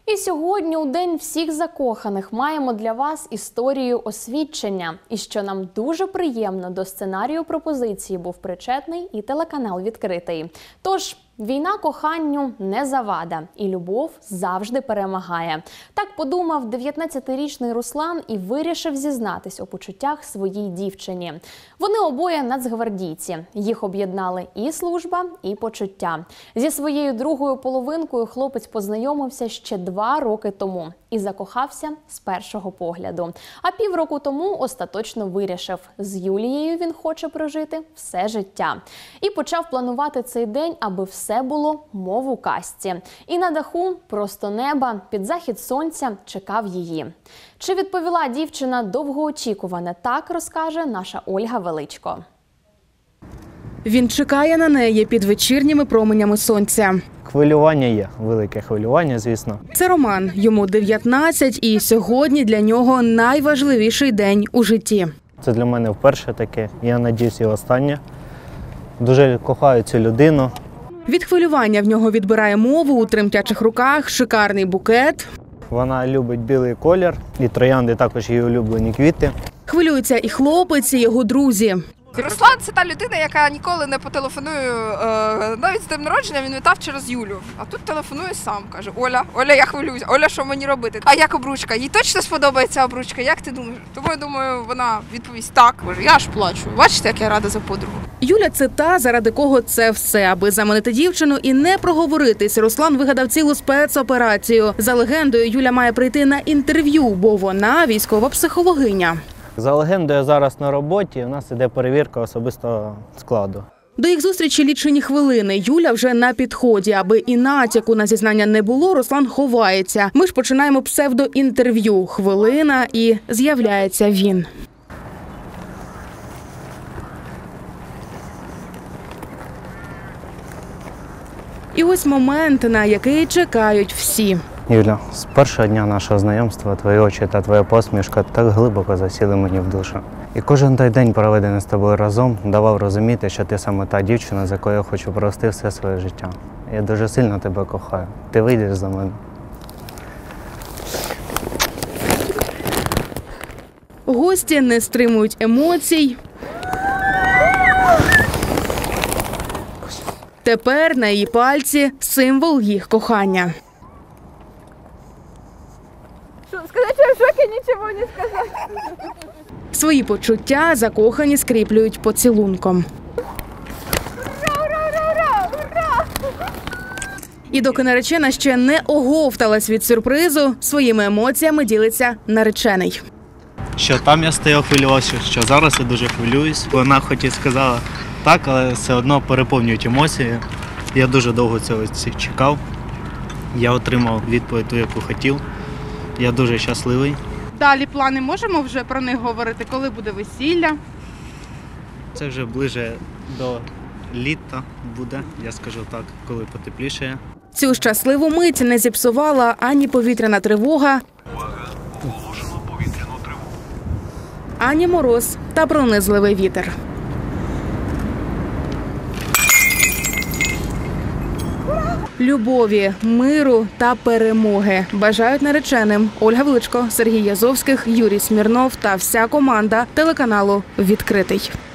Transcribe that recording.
І сьогодні, у День всіх закоханих, маємо для вас історію освідчення. І що нам дуже приємно, до сценарію пропозиції був причетний і телеканал «Відкритий». Тож, війна коханню не завада, і любов завжди перемагає. Так подумав 19-річний Руслан і вирішив зізнатись у почуттях своїй дівчині. Вони обоє нацгвардійці. Їх об'єднали і служба, і почуття. Зі своєю другою половинкою хлопець познайомився ще 2 роки тому і закохався з першого погляду. А півроку тому остаточно вирішив, з Юлією він хоче прожити все життя. І почав планувати цей день, аби все було мов у казці. І на даху, просто неба, під захід сонця чекав її. Чи відповіла дівчина довгоочікуване, так розкаже наша Ольга Величко. Він чекає на неї під вечірніми променями сонця. Хвилювання є, велике хвилювання, звісно. Це Роман, йому 19, і сьогодні для нього найважливіший день у житті. Це для мене вперше таке, я надіюсь, і останнє. Дуже кохаю цю людину. Від хвилювання в нього відбирає мову, у тремтячих руках шикарний букет. Вона любить білий колір, і троянди також її улюблені квіти. Хвилюються і хлопець, і його друзі. Руслан – це та людина, яка ніколи не потелефонує, навіть з днем народження він вітав через Юлю. А тут телефонує сам, каже: Оля, я хвилююся, Оля, що мені робити? А як обручка? Їй точно сподобається обручка? Як ти думаєш? Тому я думаю, вона відповість: так. Боже, я аж плачу. Бачите, як я рада за подругу. Юля – це та, заради кого це все. Аби заманити дівчину і не проговоритись, Руслан вигадав цілу спецоперацію. За легендою, Юля має прийти на інтерв'ю, бо вона військова психологиня. За легендою, зараз на роботі, у нас іде перевірка особистого складу. До їх зустрічі лічені хвилини. Юля вже на підході. Аби і натяку на зізнання не було, Руслан ховається. Ми ж починаємо псевдоінтерв'ю. Хвилина і з'являється він. І ось момент, на який чекають всі. Юля, з першого дня нашого знайомства твої очі та твоя посмішка так глибоко засіли мені в душу. І кожен той день, проведений з тобою разом, давав розуміти, що ти саме та дівчина, з якою я хочу провести все своє життя. Я дуже сильно тебе кохаю. Ти вийдеш за мене. Гості не стримують емоцій. Тепер на її пальці символ їх кохання. Сказати, що в шокі, нічого не сказати. Свої почуття закохані скріплюють поцілунком. І доки наречена ще не оговталась від сюрпризу, своїми емоціями ділиться наречений. Що там я стояв, хвилювався, що зараз я дуже хвилююсь. Вона хоч і сказала так, але все одно переповнюють емоції. Я дуже довго цього чекав. Я отримав відповідь ту, яку хотів. Я дуже щасливий. Далі плани, можемо вже про них говорити, коли буде весілля? Це вже ближе до літа буде, я скажу так, коли потеплішає. Цю щасливу мить не зіпсувала ані повітряна тривога, ані мороз та пронизливий вітер. Любові, миру та перемоги бажають нареченим Ольга Величко, Сергій Язовських, Юрій Смірнов та вся команда телеканалу «Відкритий».